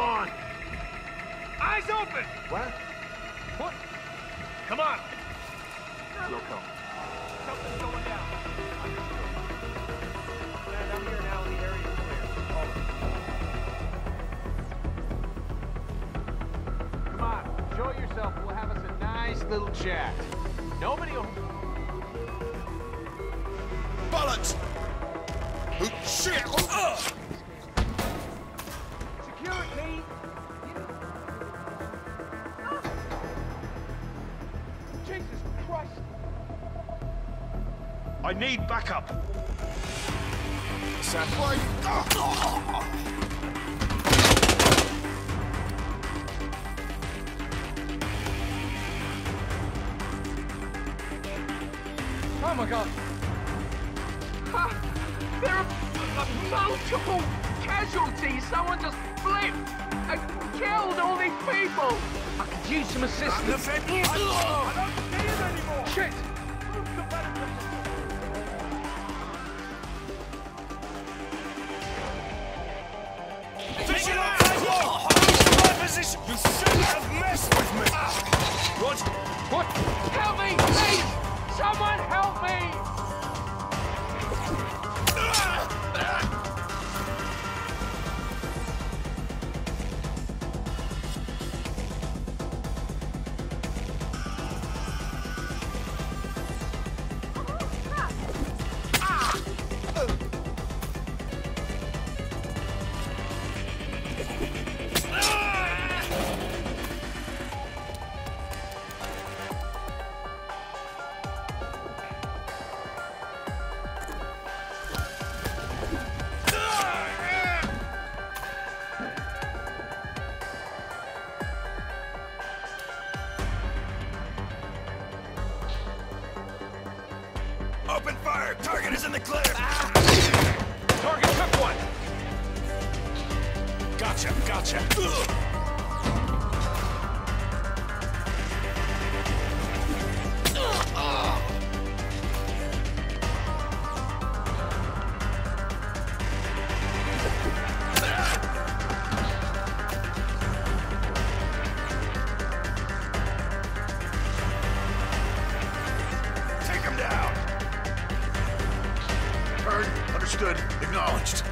on! Eyes open! What? What? Come on! We'll come. Something's going down. Understood. I'm here now. The area is clear. Over. Come on, show yourself. We'll have us a nice little chat. Nobody will... Bollocks! Oh, shit! Security! Jesus Christ! I need backup. Sam, wait! Oh my God! There are multiple casualties! Someone just flipped and killed all these people! I could use some assistance. I don't see him anymore! Shit! Vigilante! My position! You shouldn't have messed with me! What? What? Help me, please! Someone help me! Open fire! Target is in the clear! Target took one! Gotcha, gotcha. Take him down! Heard, understood, acknowledged.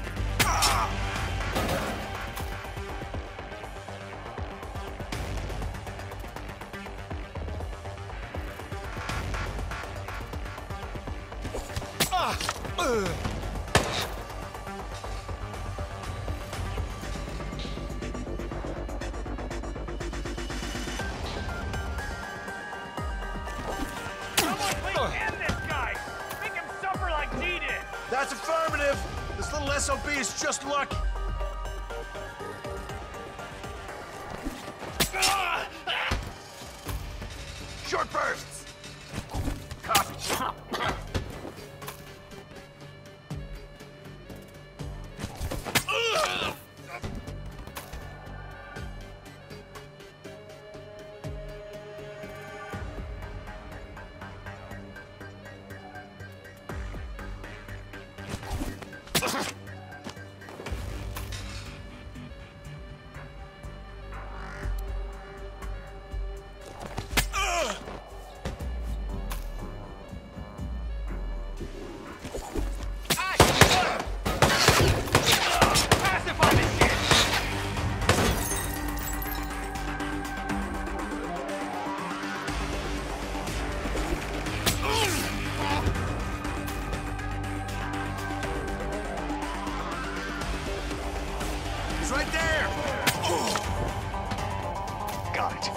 End this guy! Make him suffer like he did! That's affirmative. This little SOB is just luck. Short bursts. Copy. Pacify this shit! He's right there. Got it.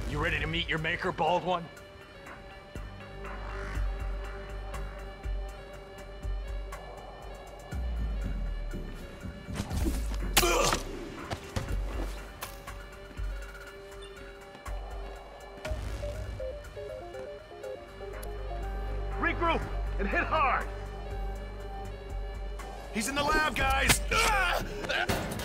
You ready to meet your maker, bald one? Regroup and hit hard. He's in the lab, guys!